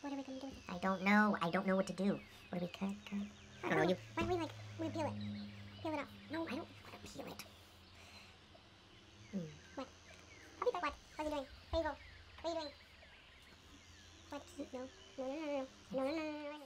What are we gonna do with it? I don't know. I don't know what to do. What do we cut? I don't know. You. Why don't we peel it? Peel it off. No, I don't want to peel it. What? Puppy butt, what? What are you doing? Where you go? What are you doing? What? No. No, no, no, no. No, no, no, no, no, no.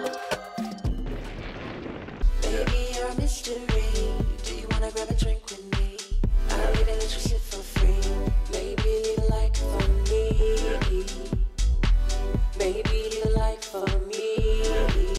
Mystery. Do you wanna grab a drink with me?